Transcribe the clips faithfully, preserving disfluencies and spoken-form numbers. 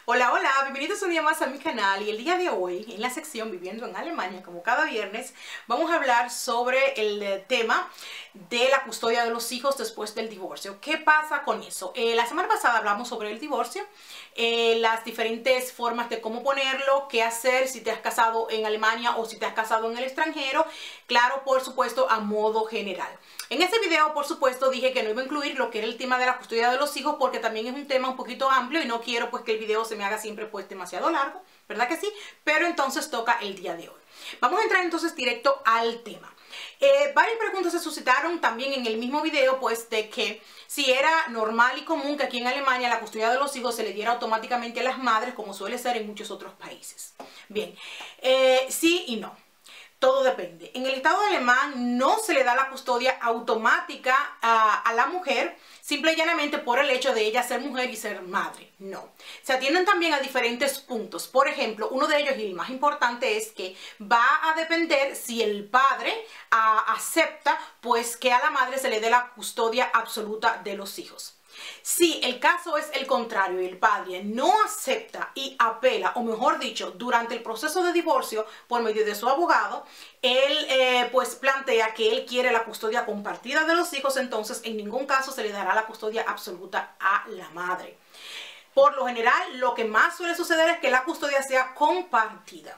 Hola, hola, bienvenidos un día más a mi canal y el día de hoy en la sección Viviendo en Alemania, como cada viernes, vamos a hablar sobre el tema de la custodia de los hijos después del divorcio. ¿Qué pasa con eso? Eh, la semana pasada hablamos sobre el divorcio, eh, las diferentes formas de cómo ponerlo, qué hacer si te has casado en Alemania o si te has casado en el extranjero, claro, por supuesto, a modo general. En este video, por supuesto, dije que no iba a incluir lo que era el tema de la custodia de los hijos porque también es un tema un poquito amplio y no quiero pues que el video se me haga siempre pues demasiado largo, ¿verdad que sí? Pero entonces toca el día de hoy. Vamos a entrar entonces directo al tema. Eh, varias preguntas se suscitaron también en el mismo video pues de que si era normal y común que aquí en Alemania la custodia de los hijos se le diera automáticamente a las madres como suele ser en muchos otros países. Bien, eh, sí y no. Todo depende. En el Estado alemán no se le da la custodia automática a, a la mujer, simple y llanamente por el hecho de ella ser mujer y ser madre. No. Se atienden también a diferentes puntos. Por ejemplo, uno de ellos y el más importante es que va a depender si el padre a, acepta pues que a la madre se le dé la custodia absoluta de los hijos. Si el caso es el contrario y el padre no acepta y apela, o mejor dicho, durante el proceso de divorcio por medio de su abogado, él eh, pues plantea que él quiere la custodia compartida de los hijos, entonces en ningún caso se le dará la custodia absoluta a la madre. Por lo general, lo que más suele suceder es que la custodia sea compartida.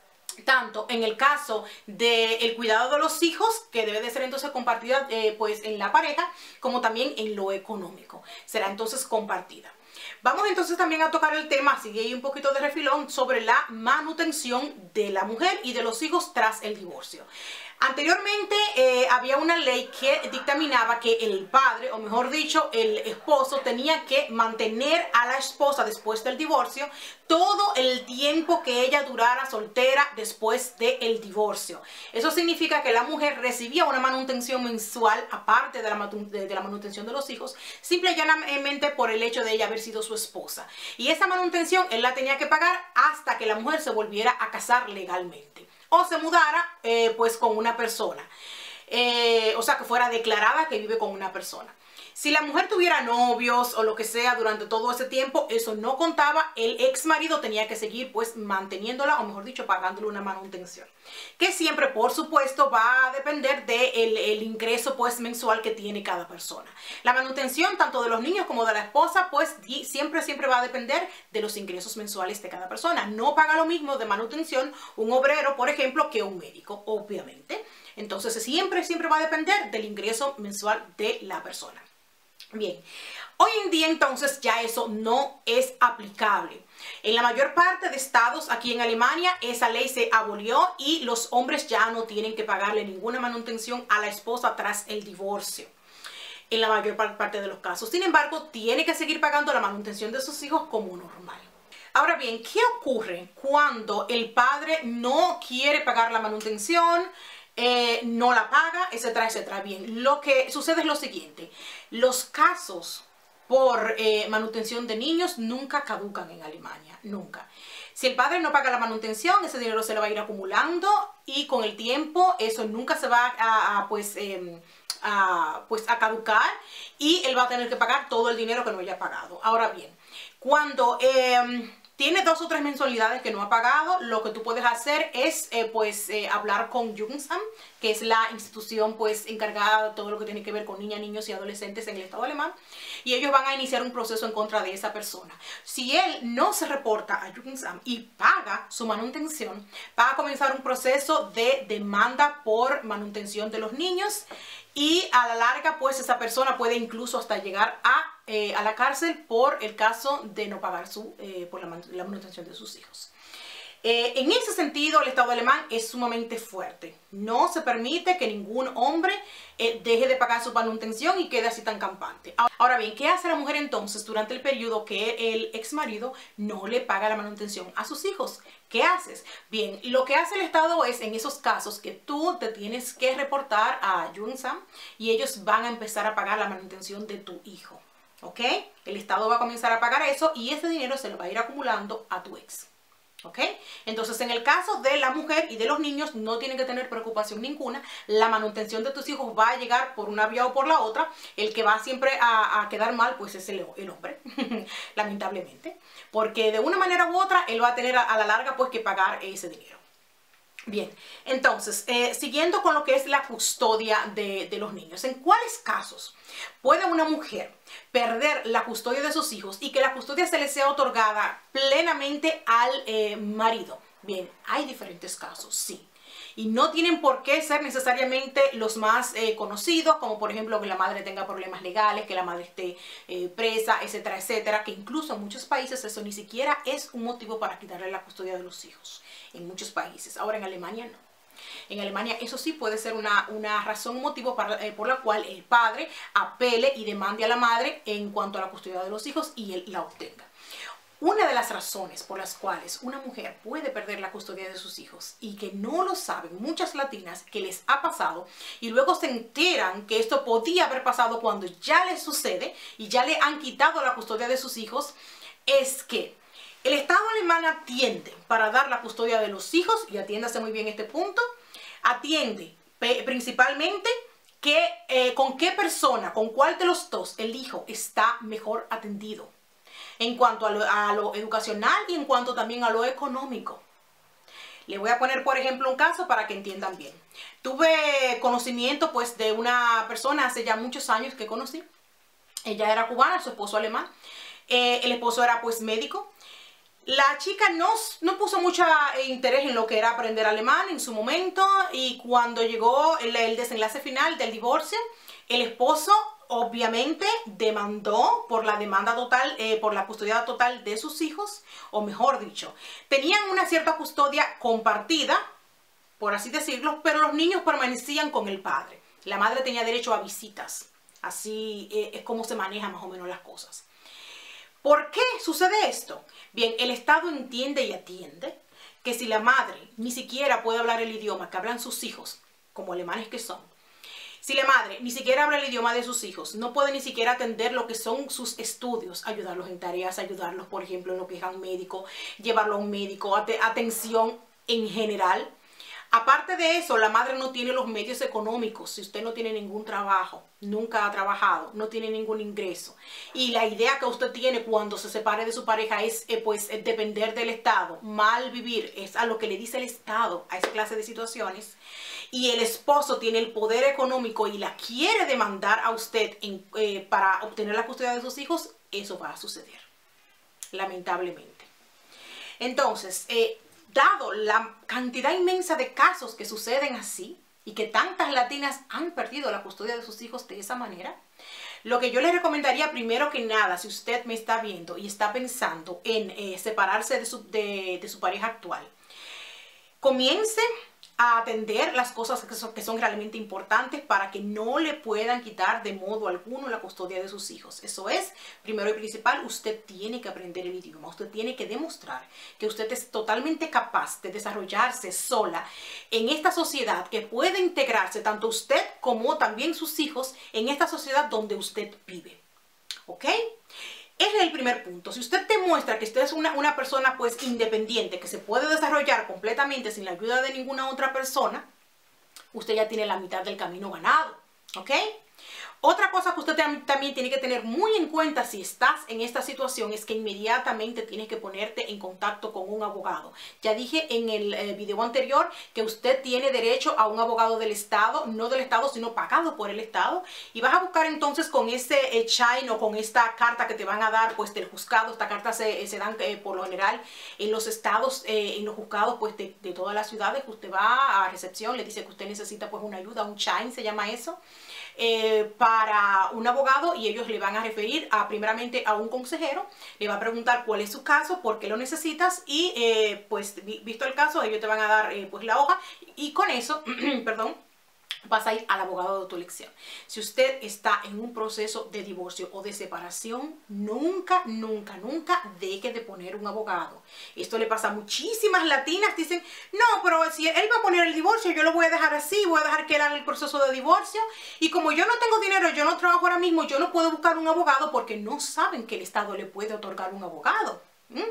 Tanto en el caso del cuidado de los hijos, que debe de ser entonces compartida eh, pues en la pareja, como también en lo económico. Será entonces compartida. Vamos entonces también a tocar el tema, sigue ahí un poquito de refilón, sobre la manutención de la mujer y de los hijos tras el divorcio. Anteriormente eh, había una ley que dictaminaba que el padre, o mejor dicho, el esposo, tenía que mantener a la esposa después del divorcio todo el tiempo que ella durara soltera después del divorcio. Eso significa que la mujer recibía una manutención mensual aparte de la, de, de la manutención de los hijos, simple y llanamente por el hecho de ella haber sido su esposa. Y esa manutención él la tenía que pagar hasta que la mujer se volviera a casar legalmente o se mudara eh, pues con una persona, eh, o sea que fuera declarada que vive con una persona. Si la mujer tuviera novios o lo que sea durante todo ese tiempo, eso no contaba, el ex marido tenía que seguir pues manteniéndola, o mejor dicho, pagándole una manutención. Que siempre, por supuesto, va a depender del el ingreso pues mensual que tiene cada persona. La manutención, tanto de los niños como de la esposa, pues siempre, siempre va a depender de los ingresos mensuales de cada persona. No paga lo mismo de manutención un obrero, por ejemplo, que un médico, obviamente. Entonces, siempre, siempre va a depender del ingreso mensual de la persona. Bien, hoy en día entonces ya eso no es aplicable. En la mayor parte de estados aquí en Alemania esa ley se abolió y los hombres ya no tienen que pagarle ninguna manutención a la esposa tras el divorcio. En la mayor parte de los casos. Sin embargo, tiene que seguir pagando la manutención de sus hijos como normal. Ahora bien, ¿qué ocurre cuando el padre no quiere pagar la manutención? Eh, no la paga, etcétera, etcétera. Bien, lo que sucede es lo siguiente. Los casos por eh, manutención de niños nunca caducan en Alemania, nunca. Si el padre no paga la manutención, ese dinero se le va a ir acumulando y con el tiempo eso nunca se va a, a pues, eh, a, pues, a caducar y él va a tener que pagar todo el dinero que no haya pagado. Ahora bien, cuando... Eh, tiene dos o tres mensualidades que no ha pagado, lo que tú puedes hacer es eh, pues eh, hablar con Jugendamt, que es la institución pues encargada de todo lo que tiene que ver con niñas, niños y adolescentes en el Estado alemán, y ellos van a iniciar un proceso en contra de esa persona. Si él no se reporta a Jugendamt y paga su manutención, va a comenzar un proceso de demanda por manutención de los niños y a la larga pues esa persona puede incluso hasta llegar a Eh, a la cárcel por el caso de no pagar su, eh, por la, la manutención de sus hijos. Eh, en ese sentido, el Estado alemán es sumamente fuerte. No se permite que ningún hombre eh, deje de pagar su manutención y quede así tan campante. Ahora bien, ¿qué hace la mujer entonces durante el periodo que el ex marido no le paga la manutención a sus hijos? ¿Qué haces? Bien, lo que hace el Estado es en esos casos que tú te tienes que reportar a Jugendamt y ellos van a empezar a pagar la manutención de tu hijo. ¿Ok? El Estado va a comenzar a pagar eso y ese dinero se lo va a ir acumulando a tu ex. ¿Ok? Entonces, en el caso de la mujer y de los niños, no tienen que tener preocupación ninguna. La manutención de tus hijos va a llegar por una vía o por la otra. El que va siempre a, a quedar mal, pues es el, el hombre, lamentablemente. Porque de una manera u otra, él va a tener a, a la larga, pues, que pagar ese dinero. Bien, entonces, eh, siguiendo con lo que es la custodia de, de los niños. ¿En cuáles casos puede una mujer perder la custodia de sus hijos y que la custodia se le sea otorgada plenamente al eh, marido? Bien, hay diferentes casos, sí. Y no tienen por qué ser necesariamente los más eh, conocidos, como por ejemplo que la madre tenga problemas legales, que la madre esté eh, presa, etcétera, etcétera, que incluso en muchos países eso ni siquiera es un motivo para quitarle la custodia de los hijos. En muchos países. Ahora en Alemania no. En Alemania eso sí puede ser una, una razón, un motivo para, eh, por la cual el padre apele y demande a la madre en cuanto a la custodia de los hijos y él la obtenga. Una de las razones por las cuales una mujer puede perder la custodia de sus hijos y que no lo saben muchas latinas que les ha pasado y luego se enteran que esto podía haber pasado cuando ya les sucede y ya le han quitado la custodia de sus hijos, es que el Estado alemán atiende para dar la custodia de los hijos, y atiéndase muy bien este punto, atiende principalmente que, eh, con qué persona, con cuál de los dos el hijo está mejor atendido. En cuanto a lo, a lo educacional y en cuanto también a lo económico. Le voy a poner, por ejemplo, un caso para que entiendan bien. Tuve conocimiento, pues, de una persona hace ya muchos años que conocí. Ella era cubana, su esposo alemán. Eh, el esposo era, pues, médico. La chica no, no puso mucho interés en lo que era aprender alemán en su momento, y cuando llegó el, el desenlace final del divorcio, el esposo obviamente demandó por la demanda total, eh, por la custodia total de sus hijos, o mejor dicho, tenían una cierta custodia compartida, por así decirlo, pero los niños permanecían con el padre. La madre tenía derecho a visitas. Así eh, es como se manejan más o menos las cosas. ¿Por qué sucede esto? Bien, el Estado entiende y atiende que si la madre ni siquiera puede hablar el idioma que hablan sus hijos, como alemanes que son, si la madre ni siquiera habla el idioma de sus hijos, no puede ni siquiera atender lo que son sus estudios, ayudarlos en tareas, ayudarlos, por ejemplo, en lo que es a un médico, llevarlo a un médico, at- atención en general. Aparte de eso, la madre no tiene los medios económicos. Si usted no tiene ningún trabajo, nunca ha trabajado, no tiene ningún ingreso, y la idea que usted tiene cuando se separe de su pareja es eh, pues eh, depender del Estado, mal vivir, es a lo que le dice el Estado a esa clase de situaciones, y el esposo tiene el poder económico y la quiere demandar a usted en, eh, para obtener la custodia de sus hijos, eso va a suceder, lamentablemente. Entonces, eh, dado la cantidad inmensa de casos que suceden así y que tantas latinas han perdido la custodia de sus hijos de esa manera, lo que yo les recomendaría primero que nada, si usted me está viendo y está pensando en eh, separarse de su, de, de su pareja actual, comience a atender las cosas que son, que son realmente importantes para que no le puedan quitar de modo alguno la custodia de sus hijos. Eso es, primero y principal, usted tiene que aprender el idioma, usted tiene que demostrar que usted es totalmente capaz de desarrollarse sola en esta sociedad, que puede integrarse tanto usted como también sus hijos en esta sociedad donde usted vive. ¿Ok? Ese es el primer punto. Si usted demuestra que usted es una, una persona pues independiente, que se puede desarrollar completamente sin la ayuda de ninguna otra persona, usted ya tiene la mitad del camino ganado. ¿Ok? Otra cosa que usted también tiene que tener muy en cuenta si estás en esta situación es que inmediatamente tienes que ponerte en contacto con un abogado. Ya dije en el eh, video anterior que usted tiene derecho a un abogado del Estado, no del Estado, sino pagado por el Estado. Y vas a buscar entonces con ese eh, chain o con esta carta que te van a dar pues del juzgado. Esta carta se, se dan eh, por lo general en los estados, eh, en los juzgados pues de, de todas las ciudades. Que usted va a recepción, le dice que usted necesita pues una ayuda, un chain se llama eso. Eh, para un abogado, y ellos le van a referir a, primeramente a un consejero, le va a preguntar cuál es su caso, por qué lo necesitas, y eh, pues visto el caso, ellos te van a dar eh, pues la hoja, y con eso, perdón, vas a ir al abogado de tu elección. Si usted está en un proceso de divorcio o de separación, nunca, nunca, nunca deje de poner un abogado. Esto le pasa a muchísimas latinas. Dicen, no, pero si él va a poner el divorcio, yo lo voy a dejar así, voy a dejar que él haga el proceso de divorcio. Y como yo no tengo dinero, yo no trabajo ahora mismo, yo no puedo buscar un abogado porque no saben que el Estado le puede otorgar un abogado. ¿Mm?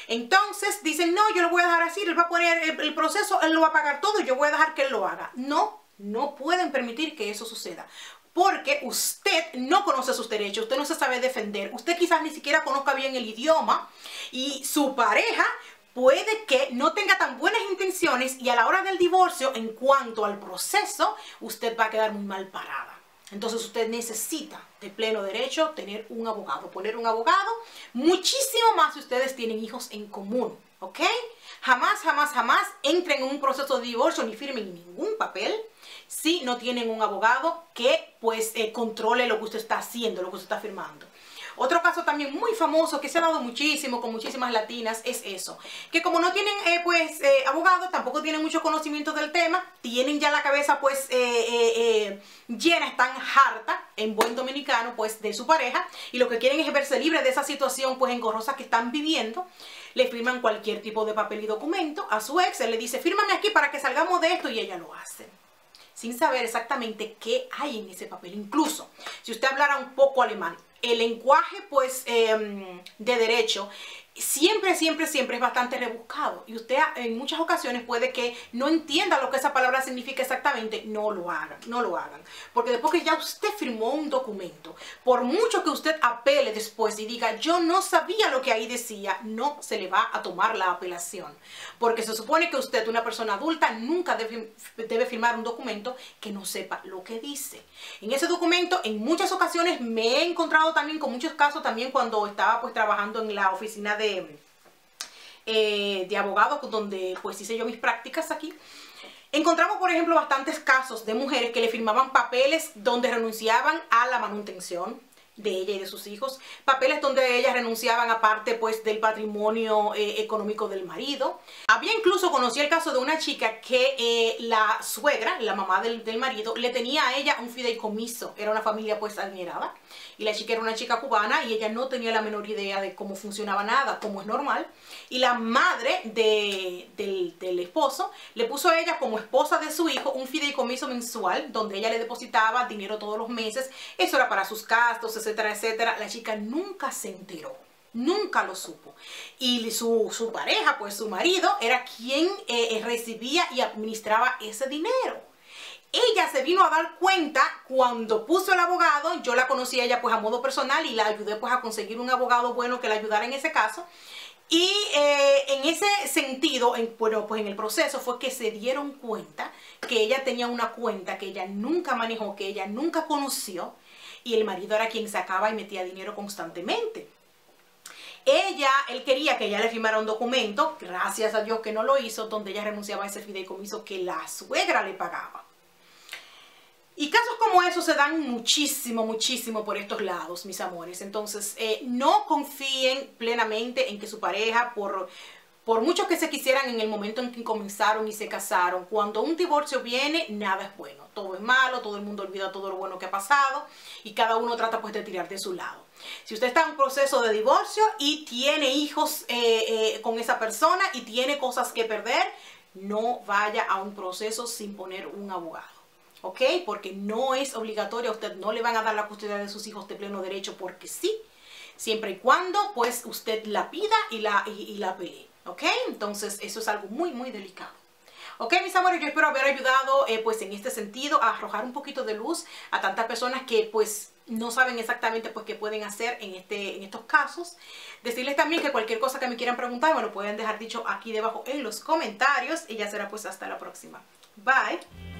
Entonces dicen, no, yo lo voy a dejar así, él va a poner el, el proceso, él lo va a pagar todo y yo voy a dejar que él lo haga. No, no pueden permitir que eso suceda. Porque usted no conoce sus derechos, usted no se sabe defender, usted quizás ni siquiera conozca bien el idioma y su pareja puede que no tenga tan buenas intenciones y a la hora del divorcio, en cuanto al proceso, usted va a quedar muy mal parada. Entonces usted necesita de pleno derecho tener un abogado, poner un abogado, muchísimo más si ustedes tienen hijos en común, ¿ok? Jamás, jamás, jamás entren en un proceso de divorcio ni firmen ningún papel si no tienen un abogado que pues eh, controle lo que usted está haciendo, lo que usted está firmando. Otro caso también muy famoso que se ha dado muchísimo con muchísimas latinas es eso, que como no tienen eh, pues eh, abogados, tampoco tienen mucho conocimiento del tema, tienen ya la cabeza pues eh, eh, eh, llena, están harta en buen dominicano pues de su pareja y lo que quieren es verse libre de esa situación pues engorrosa que están viviendo. Le firman cualquier tipo de papel y documento a su ex, él le dice fírmame aquí para que salgamos de esto y ella lo hace, sin saber exactamente qué hay en ese papel. Incluso si usted hablara un poco alemán, el lenguaje pues eh, de derecho siempre, siempre, siempre es bastante rebuscado y usted en muchas ocasiones puede que no entienda lo que esa palabra significa exactamente. No lo hagan, no lo hagan, porque después que ya usted firmó un documento, por mucho que usted apele después y diga yo no sabía lo que ahí decía, no se le va a tomar la apelación, porque se supone que usted, una persona adulta, nunca debe, debe firmar un documento que no sepa lo que dice. En ese documento, en muchas ocasiones me he encontrado también con muchos casos, también cuando estaba pues trabajando en la oficina de Eh, de abogado, donde pues hice yo mis prácticas aquí, encontramos por ejemplo bastantes casos de mujeres que le firmaban papeles donde renunciaban a la manutención de ella y de sus hijos, papeles donde ellas renunciaban aparte pues del patrimonio eh, económico del marido. Había incluso, conocí el caso de una chica que eh, la suegra, la mamá del, del marido, le tenía a ella un fideicomiso, era una familia pues adinerada, y la chica era una chica cubana y ella no tenía la menor idea de cómo funcionaba nada, como es normal, y la madre de, del, del esposo le puso a ella como esposa de su hijo un fideicomiso mensual donde ella le depositaba dinero todos los meses, eso era para sus gastos, etcétera, etcétera. La chica nunca se enteró, nunca lo supo, y su, su pareja, pues su marido, era quien eh, recibía y administraba ese dinero. Ella se vino a dar cuenta cuando puso el abogado. Yo la conocí a ella pues a modo personal y la ayudé pues a conseguir un abogado bueno que la ayudara en ese caso. Y eh, en ese sentido, en, bueno, pues en el proceso fue que se dieron cuenta que ella tenía una cuenta que ella nunca manejó, que ella nunca conoció, y el marido era quien sacaba y metía dinero constantemente. Ella, él quería que ella le firmara un documento, gracias a Dios que no lo hizo, donde ella renunciaba a ese fideicomiso que la suegra le pagaba. Y casos como esos se dan muchísimo, muchísimo por estos lados, mis amores. Entonces, eh, no confíen plenamente en que su pareja, por, por mucho que se quisieran en el momento en que comenzaron y se casaron, cuando un divorcio viene, nada es bueno. Todo es malo, todo el mundo olvida todo lo bueno que ha pasado y cada uno trata pues de tirar de su lado. Si usted está en un proceso de divorcio y tiene hijos eh, eh, con esa persona y tiene cosas que perder, no vaya a un proceso sin poner un abogado. ¿Ok? Porque no es obligatorio, a usted no le van a dar la custodia de sus hijos de pleno derecho porque sí, siempre y cuando pues usted la pida y la, y, y la pelee. ¿Ok? Entonces eso es algo muy muy delicado. Ok, mis amores, yo espero haber ayudado eh, pues en este sentido a arrojar un poquito de luz a tantas personas que pues no saben exactamente pues qué pueden hacer en, este, en estos casos. Decirles también que cualquier cosa que me quieran preguntar me lo pueden dejar dicho aquí debajo en los comentarios y ya será pues hasta la próxima. Bye.